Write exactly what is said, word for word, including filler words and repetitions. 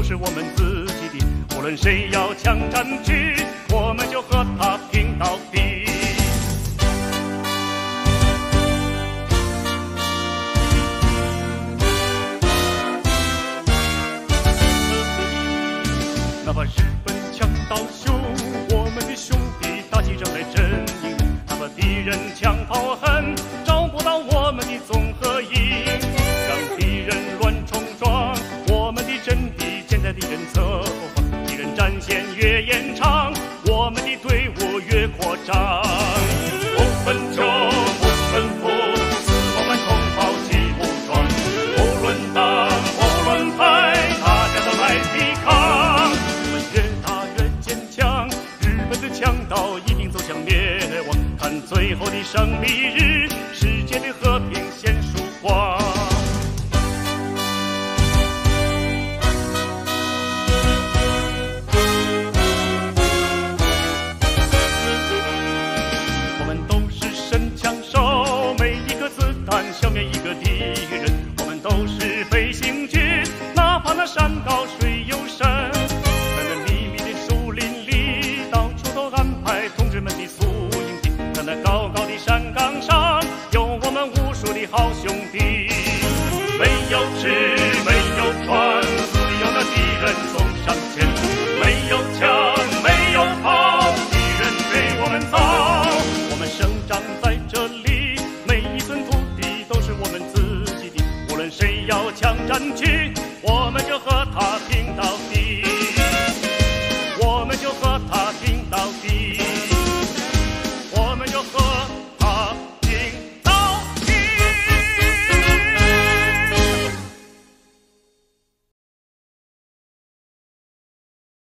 是我们自己的。无论谁要抢占据，我们就和他拼到底。哪怕日本强盗凶，我们的兄弟打起仗来真英勇。哪怕敌人枪炮狠，找不到我们的综合营。让敌人乱冲撞，我们的阵地建在敌人侧后方。敌人战线越延长，我们的队伍越扩张。不分州，不分府，是我们同胞起武装。无论党，无论派，大家都来抵抗。我们越打越坚强，日本的强盗一定走向灭亡。看最后的胜利日，世界的和平显曙光。我们都是神枪手，每一个子弹消灭一个敌人。我们都是飞行军，哪怕那山高水又深。在那秘密的树林里，到处都安排同志们的宿营地。在那高高的山岗上，有我们无数的好兄弟。没有纸，没有船，只有那敌人送上前。没有枪，没有炮，敌人对我们造。我们生长在这里，每一寸土地都是我们自己的。无论谁要抢占据，我们就和他